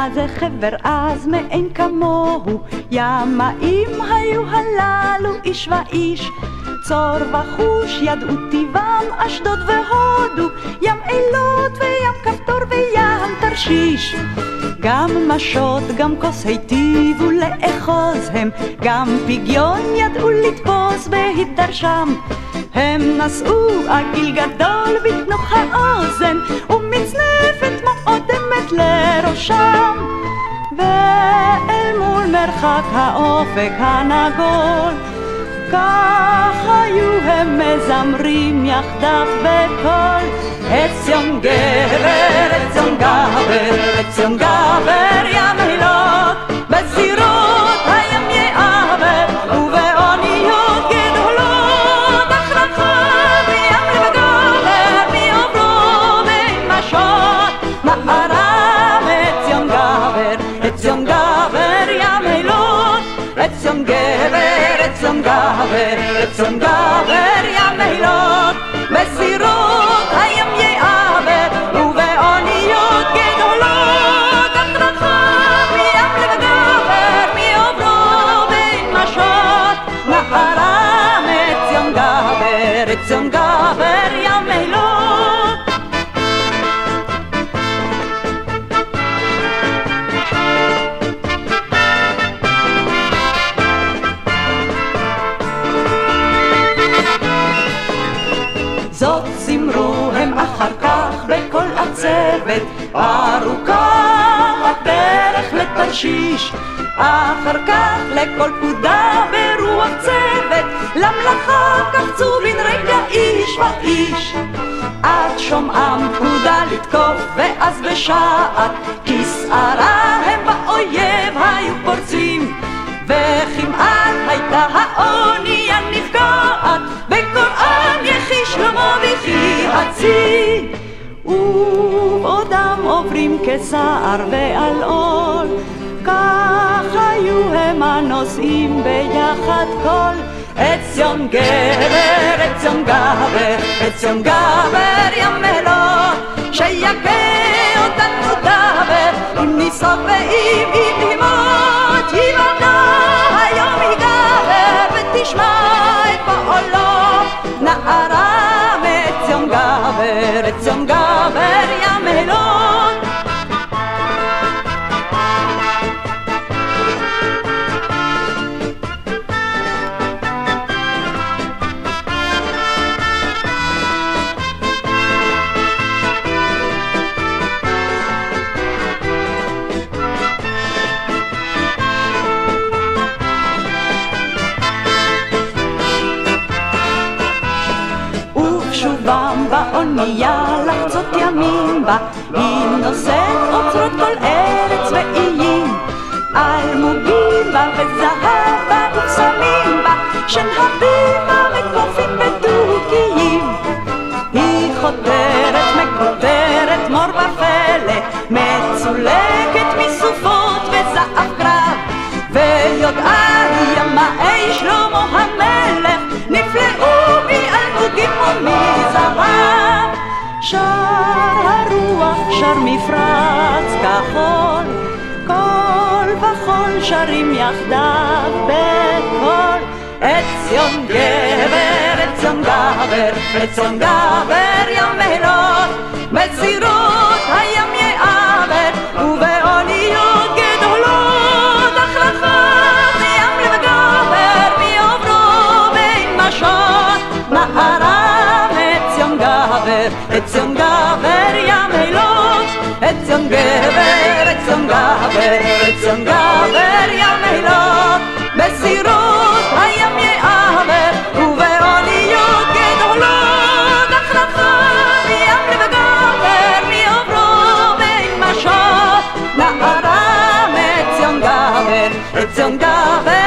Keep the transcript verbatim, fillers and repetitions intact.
זה חבר אז מאין כמוהו, ימאים היו הללו איש ואיש, צור וחוש ידעו טבעם אשדוד והודו, ים אילות וים כפתור וים תרשיש. גם משות גם כוס היטיבו לאחוז הם, גם פגיון ידעו לתפוס בהתדרשם. הם נשאו עגיל גדול בתנוך האוזן, ומצנפת מאודמת לראשם. ואל מול מרחק האופק הנגול, כך היו הם מזמרים יחדיו בקול. עציון גבר, עציון גבר, עציון גבר ים אילות, בזירות הים יעבר ובאוניות גדולות, אך רחב ים לבגבר מעוברו בין משות מערב. עציון גבר, עציון גבר ים אילות, עציון גבר, עציון גבר, עציון גבר ים אילות, בזירות הים יעבר ובאוניות גדולות, אך רחב ים לבגבר מעוברו בין משות מערב. עציון גבר, עציון גבר ים אילות. זאת זמרו הם אחר כך בכל הצוות, ארוכה הדרך לתרשיש. אחר כך לכל פקודה ברוח צוות, למלאכה קפצו בן רגע איש ואיש. עד שומעם פקודה לתקוף, ואז בשעת כסערה הם באויב היו פורצים, וכמעט הייתה האונייה נפגעת בקוראן יחי שלמה וכי הצי. ובעודם עוברים כסער ועל עול, כך היו הם הנושאים ביחד כל. עציון גבר, עציון גבר, עציון גבר ים אילות, שיכה אותנו דבר אם ניסוג ואם אם אימות ימנה. היום יגבר ותשמע את פועלו, נערה מעציון גבר, עציון גבר ים אילות. שובם באונייה לחצות ימים בה, היא נושאת אוצרות כל ארץ ואיים, אלמוגים בה וזהב בה ופסמים בה, שנהבים בה וקופים בדוקיים. היא חותרת מקוטרת מור ופלא, מצולקת מסופות וזהב קרב, ויודעה היא ימאי שלמה המלך, נפלאו מאלמוגים ומזהב. שר הרוח שר מפרץ כחול, כל וכל שרים יחדיו בקול. עציון גבר, עציון גבר, עציון גבר ים אילות, בזירות הים יעבר ובאוניות גדולות, אך רחב ים לבגבר מעוברו בין משות מערב. עציון גבר, עציון גבר ים אילות, עציון גבר, עציון גבר, עציון גבר ים אילות, בזירות הים יעבר ובאוניות גדולות, אך רחב ים לבגבר מעוברו בין משות נערה. עציון גבר, עציון גבר